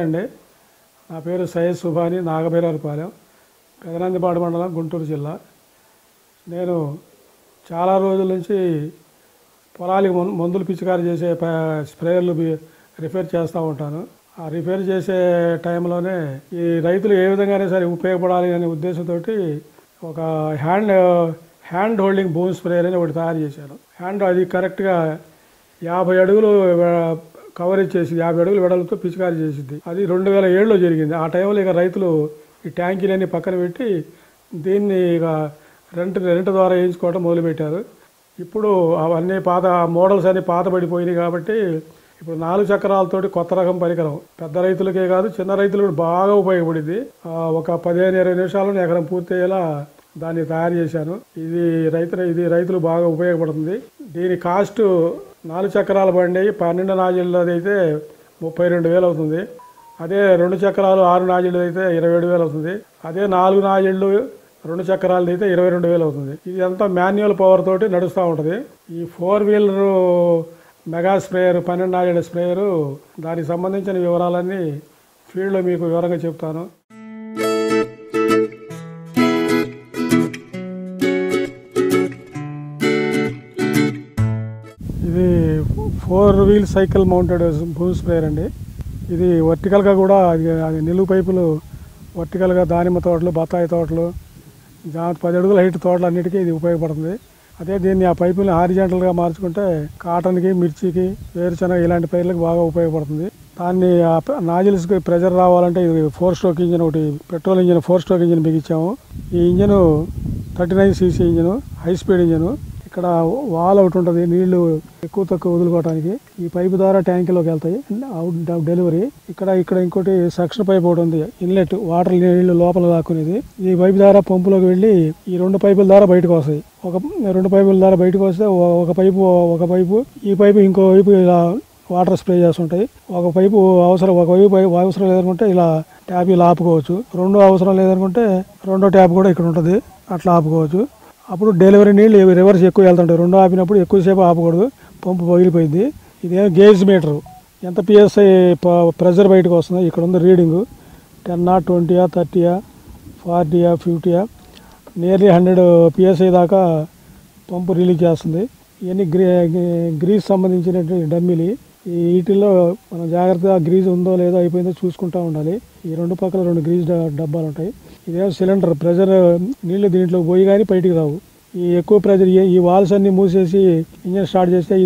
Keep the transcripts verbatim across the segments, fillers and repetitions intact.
అండి. నా పేరు సయ్యద్ సుభాని, నాగభైరవరపాలెం, పెదనందిపాడు మండలం, గుంటూరు జిల్లా. నేను చాలా రోజుల నుంచి పొలాలకు మందులు పిచికారీ చేసే స్ప్రేయర్లు రిపేర్ చేస్తూ ఉంటాను. ఆ రిపేర్ చేసే టైంలోనే ఈ రైతులు ఏ విధంగానే సరే ఉపయోగపడాలి అనే ఉద్దేశంతో ఒక hand hand holding boom sprayer అని ఒకటి తయారు చేశాను. హ్యాండ్ అది కరెక్ట్గా యాభై అడుగులు కవరేజ్ చేసి యాభై అడుగులు వెడలతో పిచికారీ చేసింది. అది రెండు వేల ఏడులో జరిగింది. ఆ టైంలో ఇక రైతులు ఈ ట్యాంకీలన్నీ పక్కన పెట్టి దీన్ని ఇక రెంట్ రెంట్ ద్వారా వేయించుకోవడం మొదలుపెట్టారు. ఇప్పుడు అవన్నీ పాత మోడల్స్ అన్నీ పాత పడిపోయినాయి కాబట్టి ఇప్పుడు నాలుగు చక్రాలతోటి కొత్త రకం పరికరం పెద్ద రైతులకే కాదు చిన్న రైతులకు బాగా ఉపయోగపడింది. ఒక పదిహేను ఇరవై నిమిషాలను ఎకరం పూర్తి అయ్యేలా దాన్ని తయారు చేశాను. ఇది రైతు ఇది రైతులు బాగా ఉపయోగపడుతుంది. దీని కాస్ట్ నాలుగు చక్రాల బండి పన్నెండు నాజిళ్ళది అయితే ముప్పై రెండు వేలు అవుతుంది. అదే రెండు చక్రాలు ఆరు నాజిళ్ళు అయితే ఇరవై ఏడు వేలు అవుతుంది. అదే నాలుగు నాజిళ్ళు రెండు చక్రాలది అయితే ఇరవై రెండు వేలు అవుతుంది. ఇది అంతా మాన్యువల్ పవర్ తోటి నడుస్తూ ఉంటుంది. ఈ ఫోర్ వీలర్ మెగా స్ప్రేయర్ పన్నెండు నాజిళ్ళ స్ప్రేయరు దానికి సంబంధించిన వివరాలన్నీ ఫీల్డ్లో మీకు వివరంగా చెప్తాను. ఇది four wheel cycle mounted boom sprayer అండి. ఇది వర్టికల్గా కూడా అది అది నిలువు పైపులు వర్టికల్గా దానిమ్మ తోటలు, బత్తాయి తోటలు, జా పది అడుగుల హైట్ తోటలు అన్నిటికీ ఇది ఉపయోగపడుతుంది. అదే దీన్ని ఆ పైపుల్ని హారిజాంటల్గా మార్చుకుంటే కాటన్కి, మిర్చికి, వేరుశనగ ఇలాంటి పైర్లకు బాగా ఉపయోగపడుతుంది. దాన్ని ఆ నాజిల్స్కి ప్రెజర్ రావాలంటే ఇది ఫోర్ స్ట్రోక్ ఇంజిన్ ఒకటి petrol engine four stroke engine బిగించాము. ఈ engine thirty nine CC engine, high speed engine. ఇక్కడ వాల్ ఒకటి ఉంటుంది నీళ్లు ఎక్కువ తక్కువ వదులుకోవడానికి. ఈ పైపు ద్వారా ట్యాంకీలోకి వెళ్తాయి అవుట్ డెలివరీ. ఇక్కడ ఇక్కడ ఇంకోటి సక్షన్ పైప్ ఒకటి ఉంది, ఇన్లెట్ వాటర్ నీళ్లు లోపల దాక్కునేది. ఈ పైపు ద్వారా పంపులోకి వెళ్ళి ఈ రెండు పైపుల ద్వారా బయటకు వస్తాయి. ఒక రెండు పైపుల ద్వారా బయటకు వస్తే ఒక పైపు ఒక పైపు ఈ పైపు ఇంకో వైపు ఇలా వాటర్ స్ప్రే చేస్తుంటాయి. ఒక పైపు అవసరం ఒక వైపు అవసరం లేదనుకుంటే ఇలా ట్యాప్ ఇలా ఆపుకోవచ్చు. రెండో అవసరం లేదనుకుంటే రెండో ట్యాప్ కూడా ఇక్కడ ఉంటుంది, అట్లా ఆపుకోవచ్చు. అప్పుడు డెలివరీ నీళ్ళు రివర్స్ ఎక్కువ వెళ్తుంటాయి. రెండో ఆపినప్పుడు ఎక్కువసేపు ఆపకూడదు, పంపు పగిలిపోయింది. ఇదేమో గేజ్ మీటరు, ఎంత పిఎస్ఐ ప్రెజర్ బయటకు వస్తుంది. ఇక్కడ ఉంది రీడింగు టెన్నా, ట్వంటీయా, థర్టీయా, ఫార్టీయా, ఫిఫ్టీయా, నియర్లీ హండ్రెడ్ పిఎస్ఐ దాకా పంపు రిలీజ్ చేస్తుంది. ఇవన్నీ గ్రీ గ్రీజ్ సంబంధించినటువంటి డమ్మీలు. ఈ వీటిల్లో మనం జాగ్రత్తగా గ్రీజ్ ఉందో లేదో అయిపోయిందో చూసుకుంటూ ఉండాలి. ఈ రెండు పక్కల రెండు గ్రీజ్ డబ్బాలు ఉంటాయి. ఇదేమో సిలిండర్, ప్రెజర్ నీళ్లు దీంట్లో పోయి కానీ బయటికి రావు. ఈ ఎక్కువ ప్రెజర్ ఈ వాల్స్ అన్ని మూసేసి ఇంజన్ స్టార్ట్ చేస్తే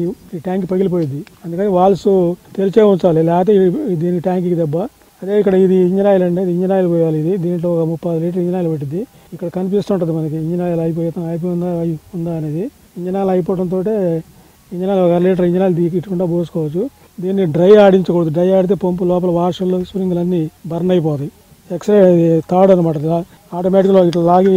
ఈ ట్యాంక్ పగిలిపోయింది. అందుకని వాల్స్ తెరిచే ఉంచాలి, లేకపోతే దీని ట్యాంక్కి దెబ్బ. అదే ఇక్కడ ఇది ఇంజన్ ఆయిల్ అండి, ఇంజన్ ఆయిల్ పోయాలి. ఇది దీంట్లో ఒక ముప్పై లీటర్ ఇంజన్ ఆయిల్ పెట్టింది. ఇక్కడ కనిపిస్తుంటుంది మనకి ఇంజన్ ఆయిల్ అయిపోతా అయిపోయిందా ఉందా అనేది. ఇంజన్ ఆయిల్ అయిపోవడంతో ఇంజన్ ఆయిల్ ఒక లీటర్ ఇంజన్ ఆయిల్ దిగిట్టుకుంటా పోసుకోవచ్చు. దీన్ని డ్రై ఆడించకూడదు. డ్రై ఆడితే పంపు లోపల వాషర్లు స్ప్రింగ్లు అన్నీ బర్న్ అయిపోతాయి. ఎక్స్రే థర్డ్ అనమాట, ఆటోమేటిక్గా ఇట్లా లాగి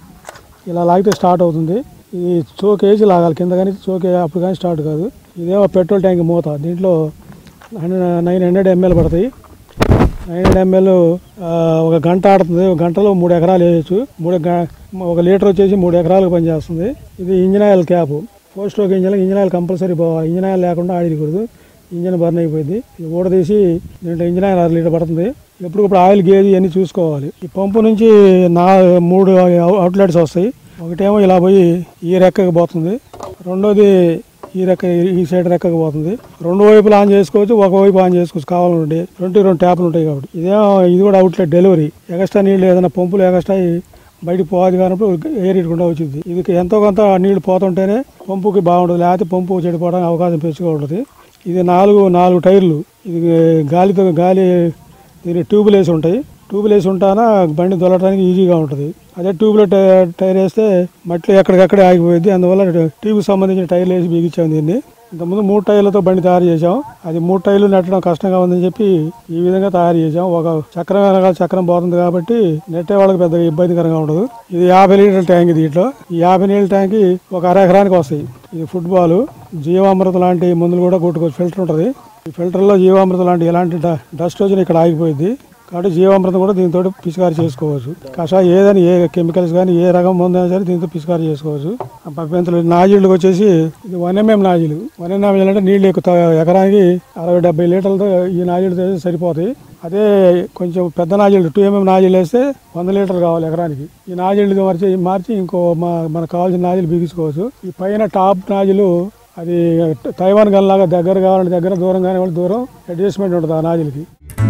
ఇలా లాగితే స్టార్ట్ అవుతుంది. ఇది చోక్ వేసి లాగాలి కింద, కానీ చోక్ అప్పుడు కానీ స్టార్ట్ కాదు. ఇదేమో పెట్రోల్ ట్యాంక్ మూత. దీంట్లో హండ్రెడ్ నైన్ హండ్రెడ్ ఎంఎల్ పడతాయి. నైన్ హండ్రెడ్ ఎంఎల్ ఒక గంట ఆడుతుంది. ఒక గంటలో మూడు ఎకరాలు వేయచ్చు. మూడు ఒక లీటర్ వచ్చేసి మూడు ఎకరాలకు పనిచేస్తుంది. ఇది engine oil cap. Four stroke engine engine oil compulsory పోవాలి. ఇంజన్ ఆయిల్ లేకుండా ఆడికూడదు, ఇంజన్ బర్న్ అయిపోయింది. ఇది ఊడ తీసి దీంట్లో ఇంజన్ ఆయిల్ అర లీటర్ పడుతుంది. ఎప్పటికప్పుడు ఆయిల్ గేజ్ అన్ని చూసుకోవాలి. ఈ పంపు నుంచి నా మూడు అవుట్లెట్స్ వస్తాయి. ఒకటేమో ఇలా పోయి ఈ రెక్కకి పోతుంది, రెండోది ఈ రెక్క ఈ సైడ్ రెక్కకి పోతుంది. రెండు వైపులు ఆన్ చేసుకోవచ్చు, ఒక వైపు ఆన్ చేసుకోవచ్చు కావాలంటే. రెండు రెండు ట్యాపులు ఉంటాయి కాబట్టి. ఇదేమో ఇది కూడా అవుట్లెట్ డెలివరీ. ఎగస్ట్రా నీళ్ళు ఏదైనా పంపులు ఎగస్ట్రా బయటకు పోవాలి కానప్పుడు ఎయిర్ ఇటుకుండా వచ్చింది. ఇది ఎంతో కొంత నీళ్లు పోతుంటేనే పంపుకి బాగుంటుంది, లేకపోతే పంపు చెడిపోవడానికి అవకాశం పెంచుగా ఉంటుంది. ఇది నాలుగు నాలుగు టైర్లు. ఇది గాలితో గాలి దీని ట్యూబులు వేసి ఉంటాయి. ట్యూబులు వేసి ఉంటానా బండి దొలటానికి ఈజీగా ఉంటుంది. అదే ట్యూబ్లో టైర్ వేస్తే మట్టి ఎక్కడికక్కడే ఆగిపోయింది. అందువల్ల ట్యూబ్కి సంబంధించిన టైర్లు వేసి బిగించాము దీన్ని. ఇంతకుముందు మూడు టైర్లతో బండి తయారు చేసాం. అది మూడు టైర్లు నెట్టడం కష్టంగా ఉందని చెప్పి ఈ విధంగా తయారు చేసాం. ఒక చక్రం వెనకాల చక్రం పోతుంది కాబట్టి నెట్టే వాళ్ళకి పెద్దగా ఇబ్బందికరంగా ఉండదు. ఇది యాభై లీటర్ల ట్యాంక్. దీంట్లో ఈ యాభై లీటర్ల ట్యాంక్ ఒక అర ఎకరానికి వస్తాయి. ఇది ఫుట్బాల్, జీవామృతం లాంటి మందులు కూడా కొట్టుకోవచ్చు. ఫిల్టర్ ఉంటుంది. ఈ ఫిల్టర్లో జీవామృతం లాంటి ఎలాంటి డస్ట్ వచ్చినా ఇక్కడ ఆగిపోయింది కాబట్టి జీవామృతం కూడా దీంతో పిచికారీ చేసుకోవచ్చు. కషాయం ఏదైనా ఏ కెమికల్స్ కానీ ఏ రకం మందు అయినా సరే దీంతో పిచికారీ చేసుకోవచ్చు. పప్పెంతలు నాజిళ్ళకి వచ్చేసి ఇది one MM nozzle. One MM nozzle అంటే నీళ్ళు ఎక్కువ ఎకరానికి అరవై డెబ్బై లీటర్లతో ఈ నాజిల్ సరిపోతాయి. అదే కొంచెం పెద్ద నాజిల్ టూ ఎంఎం నాజిల్ వేస్తే వంద లీటర్లు కావాలి ఎకరానికి. ఈ నాజిల్ మార్చి మార్చి ఇంకో మా మనకు కావాల్సిన నాజిల్ బిగించుకోవచ్చు. ఈ పైన టాప్ నాజిల్ అది తైవాన్ గన్ లాగా దగ్గర కావాలంటే దగ్గర, దూరం కానీ దూరం అడ్జస్ట్మెంట్ ఉంటుంది ఆ నాజిల్కి.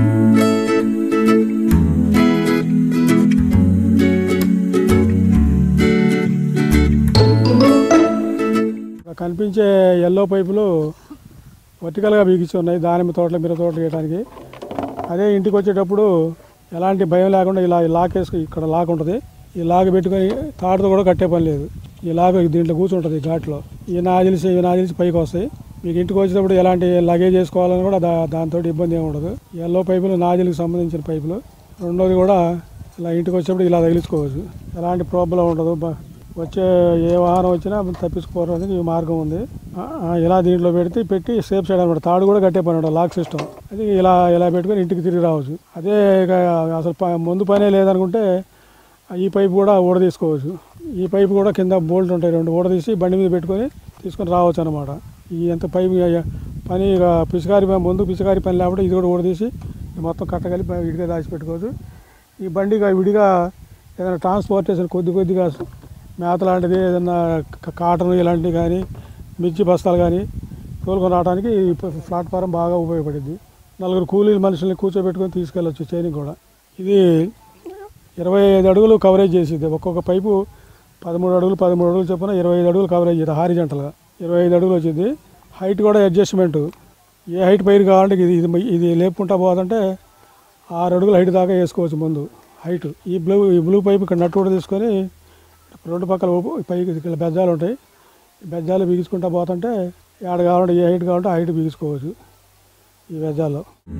కనిపించే ఎల్లో పైపులు వర్టికల్గా బిగించి ఉన్నాయి దానిమ్మ తోటలు, మిరప తోటలు వేయడానికి. అదే ఇంటికి వచ్చేటప్పుడు ఎలాంటి భయం లేకుండా ఇలా లాక్ వేసుకుని, ఇక్కడ లాక్ ఉంటుంది, ఈ లాక్ పెట్టుకొని తాడుతో కూడా కట్టే పని లేదు. ఈ లాక్ దీంట్లో కూర్చుంటుంది ఘాట్లో. ఈ నాజిల్స్ ఈ నాజిల్స్ పైకి వస్తాయి. మీకు ఇంటికి వచ్చేటప్పుడు ఎలాంటి లగేజ్ చేసుకోవాలని కూడా దా దాంతో ఇబ్బంది ఏమి ఉండదు. ఎల్లో పైపులు నాజిల్కి సంబంధించిన పైపులు. రెండోది కూడా ఇలా ఇంటికి వచ్చేటప్పుడు ఇలా తగిలించుకోవచ్చు, ఎలాంటి ప్రాబ్లం ఉండదు. వచ్చే ఏ వాహనం వచ్చినా తప్పించుకోవడానికి ఈ మార్గం ఉంది. ఇలా దీంట్లో పెడితే పెట్టి సేఫ్ సైడ్ అనమాట. తాడు కూడా కట్టే పని ఉండదు, లాక్ సిస్టమ్. అది ఇలా ఇలా పెట్టుకొని ఇంటికి తిరిగి రావచ్చు. అదే అసలు ముందు పనే లేదనుకుంటే ఈ పైపు కూడా ఊడ తీసుకోవచ్చు. ఈ పైపు కూడా కింద బోల్ట్ ఉంటాయి, రెండు ఊడ తీసి బండి మీద పెట్టుకొని తీసుకొని రావచ్చు అనమాట. ఈ ఎంత పైపు పని ఇక పిచికారి ముందు పిచికారి పని లేకపోతే ఇది కూడా ఊడ తీసి మొత్తం కట్టగలిపి విడిగా దాచి పెట్టుకోవచ్చు. ఈ బండిగా విడిగా ఏదైనా ట్రాన్స్పోర్టేషన్ కొద్ది కొద్దిగా మేత లాంటిది ఏదైనా కాటన్ ఇలాంటివి కానీ, మిర్చి బస్తాలు కానీ తోలుకొని రావడానికి ఈ ప్లాట్ఫారం బాగా ఉపయోగపడింది. నలుగురు కూలీలు మనుషుల్ని కూర్చోబెట్టుకొని తీసుకెళ్ళచ్చు చైనింగ్ కూడా. ఇది ఇరవై ఐదు అడుగులు కవరేజ్ చేసింది. ఒక్కొక్క పైపు పదమూడు అడుగులు పదమూడు అడుగులు చొప్పున ఇరవై ఐదు అడుగులు కవరేజ్ చేసింది. హారిజంటల్గా ఇరవై ఐదు అడుగులు వచ్చింది. హైట్ కూడా అడ్జస్ట్మెంట్, ఏ హైట్ పైరు కావాలంటే ఇది ఇది ఇది లేపుకుంటా పోతుంటే ఆరు అడుగులు హైట్ దాకా వేసుకోవచ్చు ముందు హైట్. ఈ బ్లూ ఈ బ్లూ పైపు ఇక్కడ నట్టు కూడా తీసుకొని రెండు పక్కల పైకి ఇక్కడ బెజ్జాలు ఉంటాయి, బెజ్జాలు బిగించుకుంటా పోతుంటే ఏడ కావాలంటే ఏ హైట్ కావాలంటే హైట్ బిగించుకోవచ్చు ఈ బెజ్జాల్లో.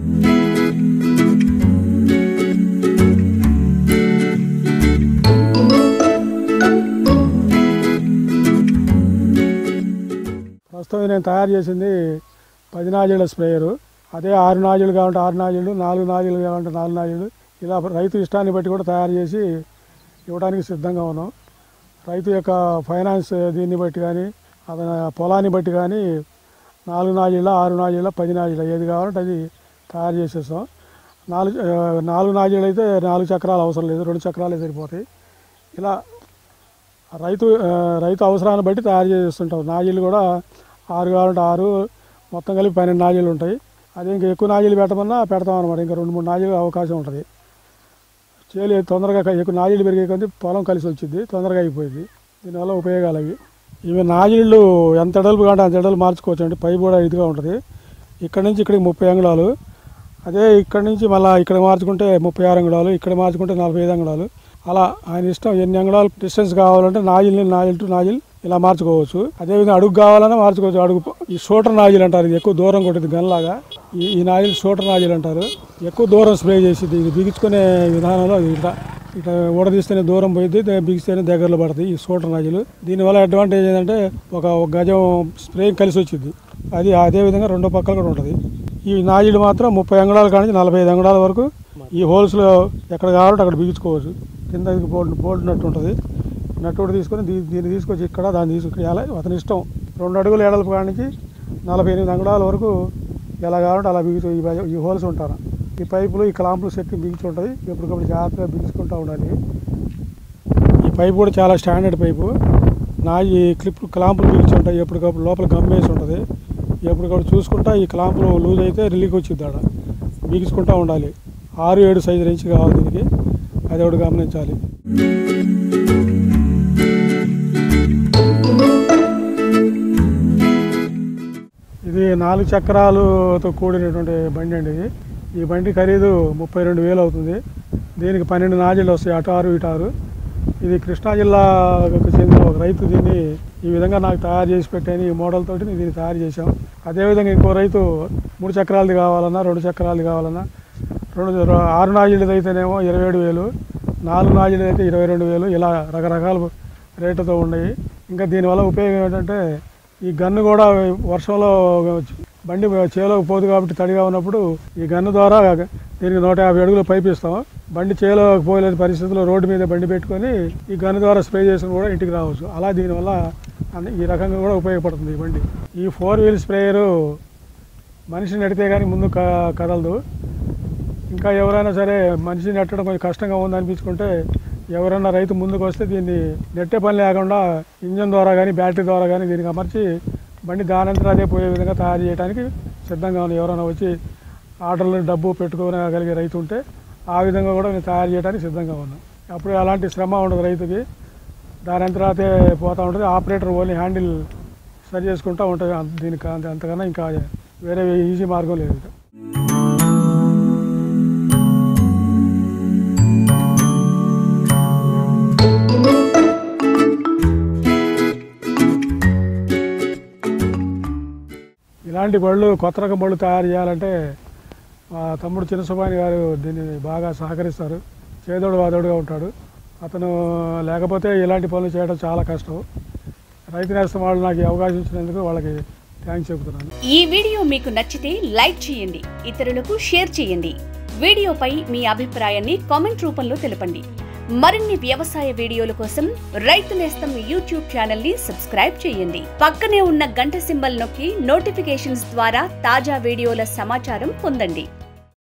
ప్రస్తుతం నేను తయారు చేసింది పది నాజిళ్ళ స్ప్రేయరు. అదే ఆరు నాజిళ్ళు కావాలంటే ఆరు నాజిళ్ళు, నాలుగు నాజిళ్ళు కావాలంటే నాలుగు నాజిళ్ళు, ఇలా రైతు ఇష్టాన్ని బట్టి కూడా తయారు చేసి ఇవ్వడానికి సిద్ధంగా ఉన్నాం. రైతు యొక్క ఫైనాన్స్ దీన్ని బట్టి కానీ, అతని పొలాన్ని బట్టి కానీ నాలుగు నాజిళ్ళ, ఆరు నాజిళ్ళ, పది నాజిళ్ళ ఏది కావాలంటే అది తయారు చేసేస్తాం. నాలుగు నాలుగు నాజిళ్ళు అయితే నాలుగు చక్రాలు అవసరం లేదు, రెండు చక్రాలే సరిపోతాయి. ఇలా రైతు రైతు అవసరాన్ని బట్టి తయారు చేస్తుంటాం. నాజిళ్ళు కూడా ఆరు కావాలంటే ఆరు, మొత్తం కలిపి పన్నెండు నాజిళ్ళు ఉంటాయి. అదే ఇంకా ఎక్కువ నాజిళ్ళు పెట్టమన్నా పెడతాం అనమాట. ఇంకా రెండు మూడు నాజిళ్ళు అవకాశం ఉంటుంది. చేలు తొందరగా ఎక్కువ నాజిళ్ళు పెరిగే కొద్దీ పొలం కలిసి వచ్చింది, తొందరగా అయిపోయింది. దీనివల్ల ఉపయోగాలు అవి. ఇవి నాజిళ్ళు ఎంత ఎడల్పు కంటే అంత ఎడలు మార్చుకోవచ్చు అండి. పైపు కూడా ఇదిగా ఉంటుంది. ఇక్కడ నుంచి ఇక్కడికి ముప్పై అంగుళాలు, అదే ఇక్కడ నుంచి మళ్ళీ ఇక్కడ మార్చుకుంటే ముప్పై ఆరు అంగుళాలు, ఇక్కడ మార్చుకుంటే నలభై ఐదు అంగుళాలు. అలా ఆయన ఇష్టం ఎన్ని అంగుళాలు డిస్టెన్స్ కావాలంటే నాజిల్ని నాజిల్ టు నాజిల్ ఇలా మార్చుకోవచ్చు. అదేవిధంగా అడుగు కావాలన్నా మార్చుకోవచ్చు. అడుగు ఈ షూటర్ నాజిల్ అంటారు, ఇది ఎక్కువ దూరం కొట్టింది గన్లాగా. ఈ ఈ నాజిల్ షూటర్ నాజిల్ అంటారు, ఎక్కువ దూరం స్ప్రే చేసింది. ఇది బిగించుకునే విధానంలో ఇట్లా ఇట్లా ఊడదీస్తేనే దూరం పోయింది, బిగిస్తేనే దగ్గరలో పడుతుంది ఈ షూటర్ నాజిల్. దీనివల్ల అడ్వాంటేజ్ ఏంటంటే ఒక గజం స్ప్రే కలిసి వచ్చింది. అది అదేవిధంగా రెండో పక్కల కూడా ఉంటుంది. ఈ నాజిల్ మాత్రం ముప్పై అంగుళాల కానీ నలభై ఐదు అంగుళాల వరకు ఈ హోల్స్లో ఎక్కడ కావాలంటే అక్కడ బిగించుకోవచ్చు. కింద బోల్ట్ బోల్ట్ నట్టు ఉంటుంది, నట్టు కూడా తీసుకొని దీ దీన్ని తీసుకొచ్చి ఇక్కడ దాన్ని తీసుకుని ఎలా అతని ఇష్టం. రెండు అడుగుల ఏడలపు కాడి నుంచి నలభై ఎనిమిది అంగుళాల వరకు ఎలా కావాలంటే అలా బిగించు ఈ హోల్స్ ఉంటారు. ఈ పైపులు ఈ క్లాంపులు సెట్ బిగించి ఉంటుంది, ఎప్పటికప్పుడు జాగ్రత్తగా బిగించుకుంటూ ఉండాలి. ఈ పైపు కూడా చాలా స్టాండర్డ్ పైపు. నా ఈ క్లిప్ క్లాంపులు బిగించి ఉంటాయి, ఎప్పటికప్పుడు లోపల గమ్ వేసి ఉంటుంది. ఎప్పటికప్పుడు చూసుకుంటా ఈ క్లాంపులు లూజ్ అయితే రిలీక్ వచ్చింది, ఆడ బిగించుకుంటూ ఉండాలి. ఆరు ఏడు సైజు నుంచి కావాలి దీనికి, అది ఒకటి గమనించాలి. ఇది నాలుగు చక్రాలతో కూడినటువంటి బండి అండి. ఇది ఈ బండి ఖరీదు ముప్పై రెండు వేలు అవుతుంది. దీనికి పన్నెండు నాజిళ్ళు వస్తాయి, అటు ఆరు ఇటు ఆరు. ఇది కృష్ణా జిల్లాకు చెందిన ఒక రైతు దీన్ని ఈ విధంగా నాకు తయారు చేసి పెట్టాను. ఈ మోడల్ తోటి నేను దీన్ని తయారు చేశాం. అదేవిధంగా ఇంకో రైతు మూడు చక్రాలది కావాలన్నా, రెండు చక్రాలది కావాలన్నా, రెండు ఆరు నాజిళ్ళది అయితేనేమో ఇరవై ఏడు వేలు, నాలుగు నాజిళ్ళది అయితే ఇరవై రెండు వేలు, ఇలా రకరకాల రేటుతో ఉన్నాయి. ఇంకా దీనివల్ల ఉపయోగం ఏంటంటే ఈ గన్ను కూడా వర్షంలో బండి చేలోకి పోదు కాబట్టి తడిగా ఉన్నప్పుడు ఈ గన్ను ద్వారా దీనికి నూట యాభై అడుగులు పైపు ఇస్తాం. బండి చేలోకి పోలేని పరిస్థితుల్లో రోడ్డు మీద బండి పెట్టుకొని ఈ గన్ను ద్వారా స్ప్రే చేసుకుని కూడా ఇంటికి రావచ్చు. అలా దీనివల్ల ఈ రకంగా కూడా ఉపయోగపడుతుంది ఈ బండి. ఈ ఫోర్ వీల్ స్ప్రేయరు మనిషిని నడితే కానీ ముందు కదలదు. ఇంకా ఎవరైనా సరే మనిషి నెట్టడం కొంచెం కష్టంగా ఉందనిపించుకుంటే ఎవరైనా రైతు ముందుకు వస్తే దీన్ని నెట్టే పని లేకుండా ఇంజన్ ద్వారా కానీ బ్యాటరీ ద్వారా కానీ దీనికి అమర్చి బండి దానంతరం అదే పోయే విధంగా తయారు చేయడానికి సిద్ధంగా ఉంది. ఎవరైనా వచ్చి ఆర్డర్లు డబ్బు పెట్టుకోగలిగే రైతు ఉంటే ఆ విధంగా కూడా నేను తయారు చేయడానికి సిద్ధంగా ఉన్నాను. అప్పుడు అలాంటి శ్రమ ఉండదు రైతుకి, దాని అంతరాతే పోతూ ఉంటుంది. ఆపరేటర్ ఓన్లీ హ్యాండిల్ సరి చేసుకుంటూ ఉంటుంది. దీనికి అంత అంతకన్నా ఇంకా వేరే ఈజీ మార్గం లేదు. ఇలాంటి బళ్ళు కొత్త రకం బళ్ళు తయారు చేయాలంటే మా తమ్ముడు చిన్న సుబ్బాని గారు దీన్ని బాగా సహకరిస్తారు. చేదోడు వాదోడుగా ఉంటాడు. అతను లేకపోతే ఇలాంటి పనులు చేయడం చాలా కష్టం. రైతు నేస్తం వాళ్ళు నాకు ఈ అవకాశం ఇచ్చినందుకు వాళ్ళకి థ్యాంక్స్ చెబుతున్నాను. ఈ వీడియో మీకు నచ్చితే లైక్ చేయండి, ఇతరులకు షేర్ చేయండి. వీడియోపై మీ అభిప్రాయాన్ని కామెంట్ రూపంలో తెలపండి. మరిన్ని వ్యవసాయ వీడియోల కోసం రైతు నేస్తం యూట్యూబ్ ఛానల్ ని సబ్స్క్రైబ్ చేయండి. పక్కనే ఉన్న గంట సింబల్ నొక్కి నోటిఫికేషన్స్ ద్వారా తాజా వీడియోల సమాచారం పొందండి.